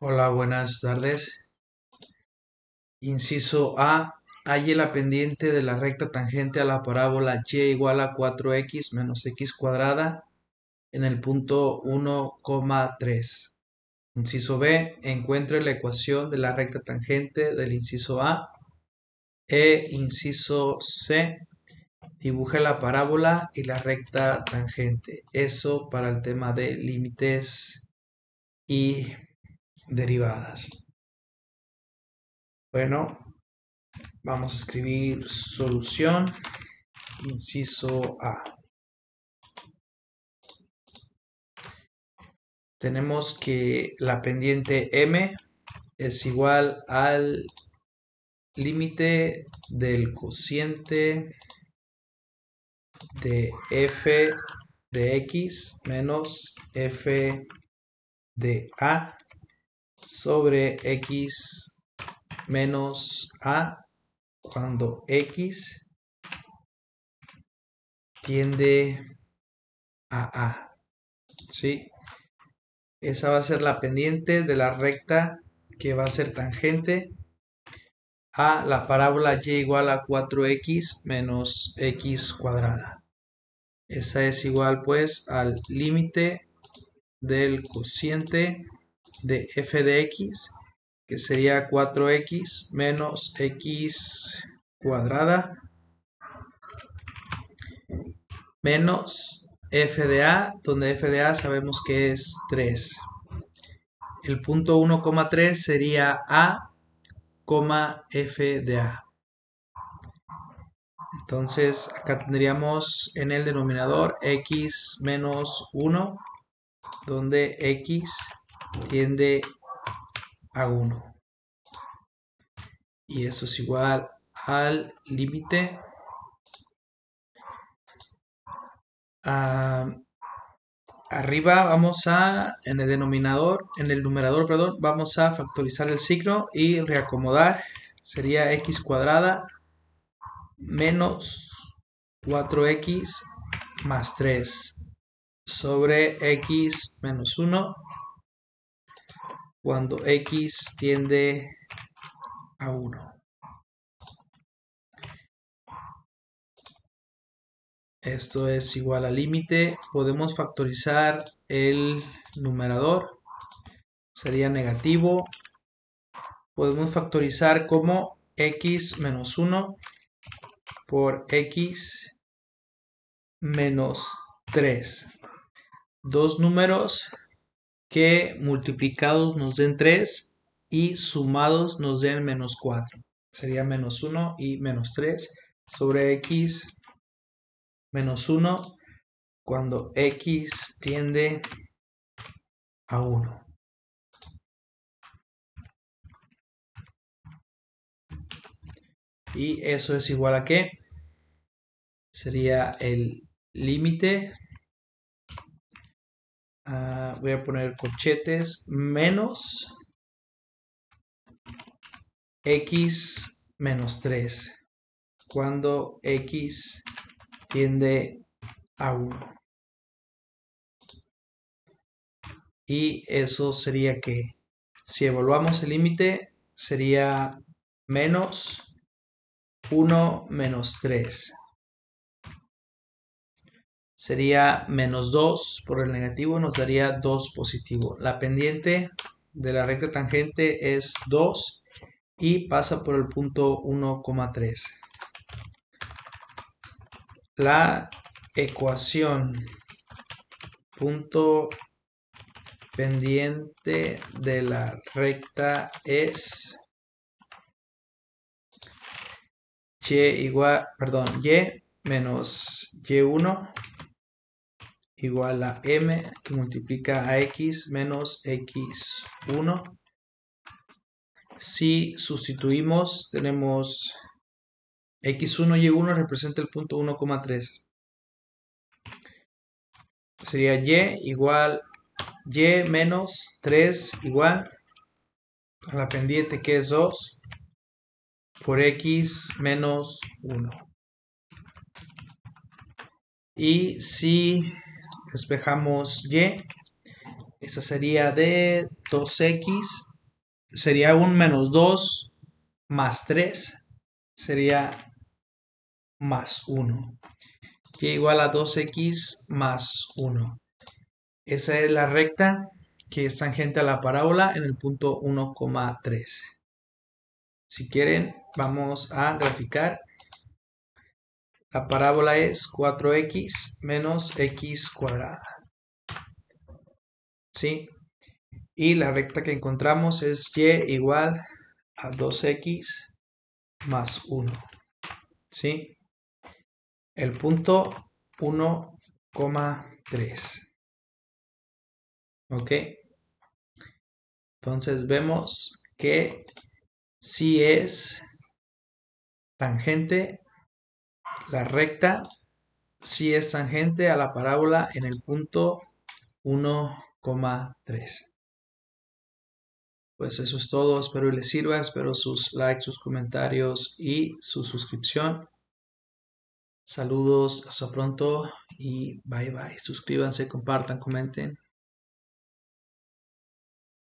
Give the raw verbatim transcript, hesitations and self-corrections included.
Hola, buenas tardes. Inciso A. Halle la pendiente de la recta tangente a la parábola y igual a cuatro x menos x cuadrada en el punto uno coma tres. Inciso B. Encuentre la ecuación de la recta tangente del inciso A. E. Inciso C. Dibuje la parábola y la recta tangente. Eso para el tema de límites y derivadas. Bueno, vamos a escribir solución, inciso A. Tenemos que la pendiente M es igual al límite del cociente de f de x menos f de a sobre x menos a cuando x tiende a a. ¿Sí? Esa va a ser la pendiente de la recta que va a ser tangente a la parábola y igual a cuatro x menos x cuadrada. Esa es igual pues al límite del cociente de f de x, que sería cuatro x menos x cuadrada, menos f de a, donde f de a sabemos que es tres. El punto uno coma tres sería a, f de a. Entonces acá tendríamos en el denominador x menos uno, donde x tiende a uno. Y eso es igual al límite uh, arriba vamos a, en el denominador, en el numerador, perdón, vamos a factorizar el signo y reacomodar. Sería x cuadrada menos cuatro x más tres sobre x menos uno cuando x tiende a uno. Esto es igual al límite. Podemos factorizar el numerador. Sería negativo. Podemos factorizar como x menos uno por x menos tres. Dos números que multiplicados nos den tres y sumados nos den menos cuatro. Sería menos uno y menos tres sobre x menos uno cuando x tiende a uno. Y eso es igual a ¿qué? Sería el límite. Uh, voy a poner corchetes menos x menos tres cuando x tiende a uno. Y eso sería que si evaluamos el límite sería menos uno menos tres. Sería menos dos por el negativo, nos daría dos positivo. La pendiente de la recta tangente es dos y pasa por el punto uno coma tres. La ecuación punto pendiente de la recta es y igual, perdón, y menos y uno igual a m que multiplica a x menos x uno. Si sustituimos, tenemos x uno y uno representa el punto uno coma tres. Sería y igual y menos tres igual a la pendiente que es dos por x menos uno. Y si despejamos y, esa sería de dos x sería un menos dos más tres, sería más uno. Y igual a dos x más uno. Esa es la recta que es tangente a la parábola en el punto uno coma tres. Si quieren, vamos a graficar. La parábola es cuatro x menos x cuadrada. ¿Sí? Y la recta que encontramos es y igual a dos x más uno. ¿Sí? El punto uno coma tres. ¿Ok? Entonces vemos que si es tangente, la recta si es tangente a la parábola en el punto uno coma tres. Pues eso es todo, espero que les sirva, espero sus likes, sus comentarios y su suscripción. Saludos, hasta pronto y bye bye. Suscríbanse, compartan, comenten.